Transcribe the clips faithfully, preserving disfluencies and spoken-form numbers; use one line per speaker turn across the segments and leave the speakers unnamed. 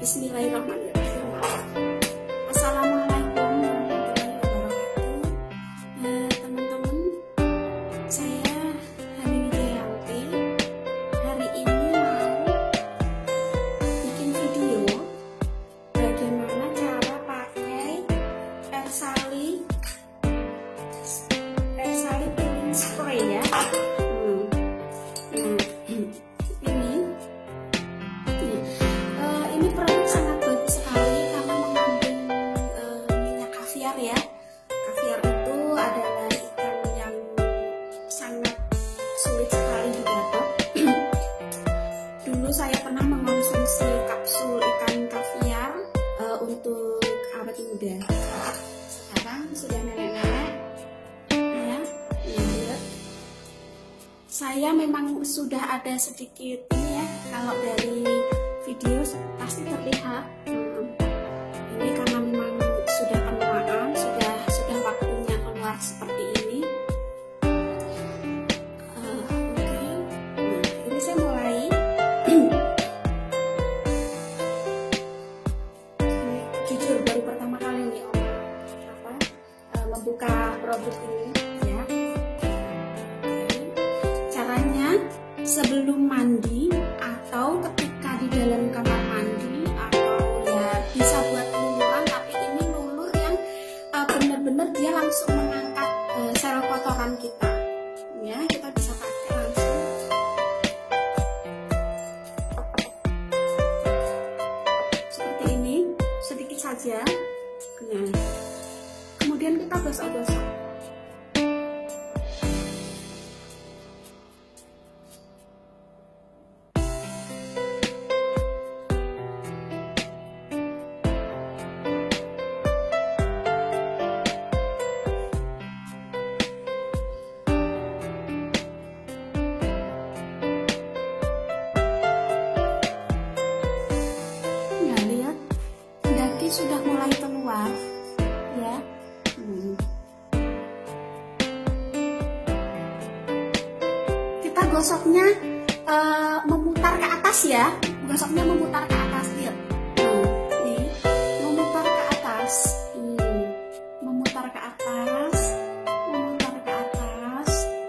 Bismillahirrahmanirrahim. Assalamualaikum warahmatullahi wabarakatuh. Eh, teman-teman, saya Hani Wijayanti. Hari ini mau bikin video bagaimana cara pakai Persali Persali cleaning spray ya. Hmm. Nah, ini ini produk sangat bagus sekali karena mengandung e, minyak kaviar ya. Kaviar itu adalah ikan yang sangat sulit sekali didapat. Dulu saya pernah mengonsumsi kapsul ikan kaviar e, untuk awet muda. Sekarang sudah nenek-nenek ya, ya. Saya memang sudah ada sedikit ini ya, kalau dari video pasti terlihat. Hmm, ini karena memang sudah penuaan, sudah sudah waktunya keluar seperti ini. Uh, Oke, okay. Nah ini saya mulai. Ini jujur baru pertama kali nih Om apa uh, membuka produk ini ya. Okay. Caranya sebelum mandi atau ketika di dalam kamar mandi, atau ya bisa buat luluran, tapi ini lulur yang uh, benar-benar dia langsung mengangkat uh, sel kotoran kita ya, kita bisa pakai langsung seperti ini, sedikit saja. Nah, kemudian kita gosok-gosok. Sudah mulai keluar ya. hmm. Kita gosoknya uh, memutar ke atas ya, gosoknya memutar ke atas, lihat. Nah, nih memutar ke atas, hmm. memutar ke atas, memutar ke atas.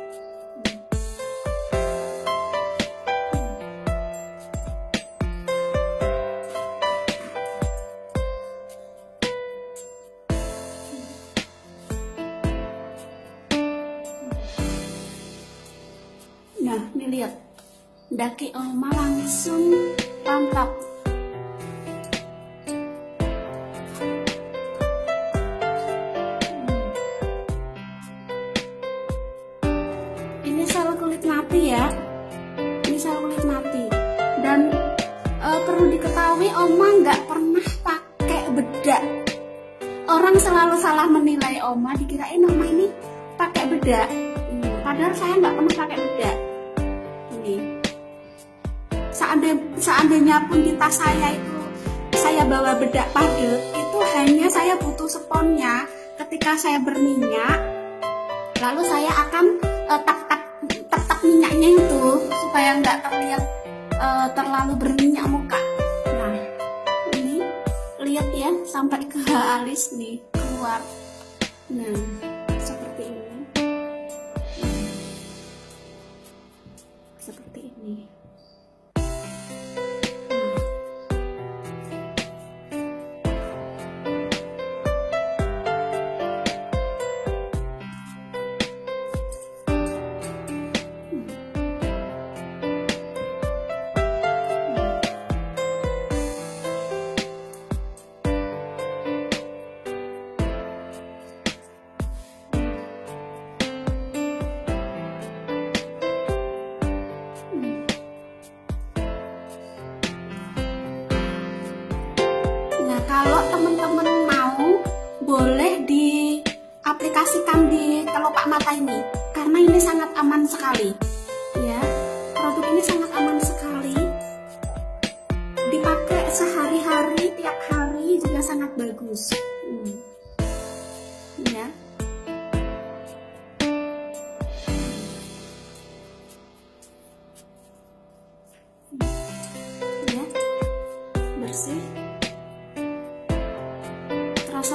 Nah, ini lihat, daki Oma langsung mantap. Ini sel kulit mati ya, ini sel kulit mati. Dan e, perlu diketahui Oma nggak pernah pakai bedak. Orang selalu salah menilai Oma, dikirain Oma ini pakai bedak. Hmm, padahal saya nggak pernah pakai bedak. Seandainya, seandainya pun di tas saya itu saya bawa bedak padet, itu hanya saya butuh sponnya ketika saya berminyak, lalu saya akan uh, tap-tap tap-tap minyaknya itu supaya nggak terlihat uh, terlalu berminyak muka. Nah ini lihat ya, sampai ke alis nih keluar. Nah seperti ini, hmm. seperti ini. Kalau teman-teman mau, boleh diaplikasikan di kelopak mata ini, karena ini sangat aman sekali ya. Produk ini sangat aman sekali, dipakai sehari-hari, tiap hari juga sangat bagus. hmm. Ya, ya bersih.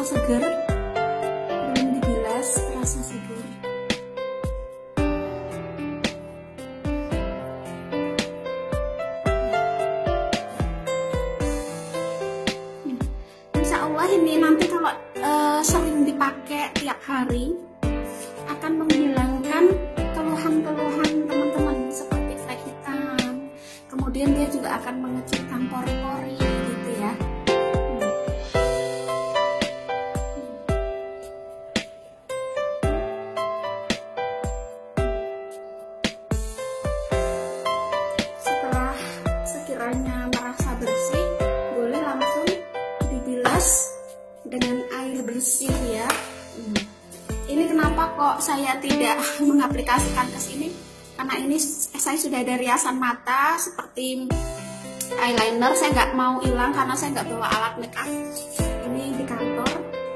seger, belum dibilas terasa seger. Insya Allah ini nanti kalau uh, sering dipakai tiap hari akan menghilangkan keluhan-keluhan teman-teman seperti flek hitam. Kemudian dia juga akan mengecilkan pori-pori gitu ya. Setelah sekiranya merasa bersih, boleh langsung dibilas dengan air bersih ya. Ini kenapa kok saya tidak mengaplikasikan ke sini? Karena ini saya sudah ada riasan mata seperti eyeliner, saya nggak mau hilang karena saya nggak bawa alat makeup. Ini di kantor.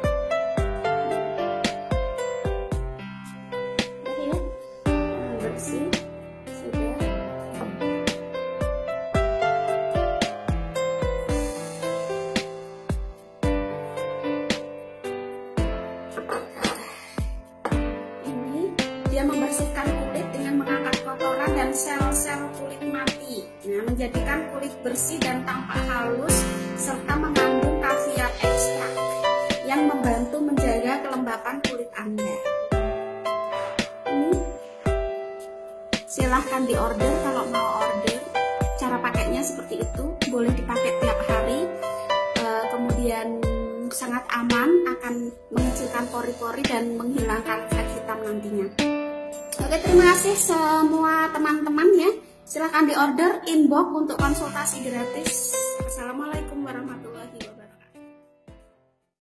Oke ya, bersih sudah. Dia membersihkan kulit dengan mengangkat kotoran dan sel-sel kulit mati, nah, menjadikan kulit bersih dan tampak halus, serta mengandung kaviar ekstrak yang membantu menjaga kelembapan kulit Anda. Ini silahkan diorder kalau mau order. Cara pakainya seperti itu, boleh dipakai tiap hari, e, kemudian sangat aman, akan mengecilkan pori-pori dan menghilangkan flek hitam nantinya. Oke, terima kasih semua teman-teman ya. Silahkan diorder, inbox untuk konsultasi gratis.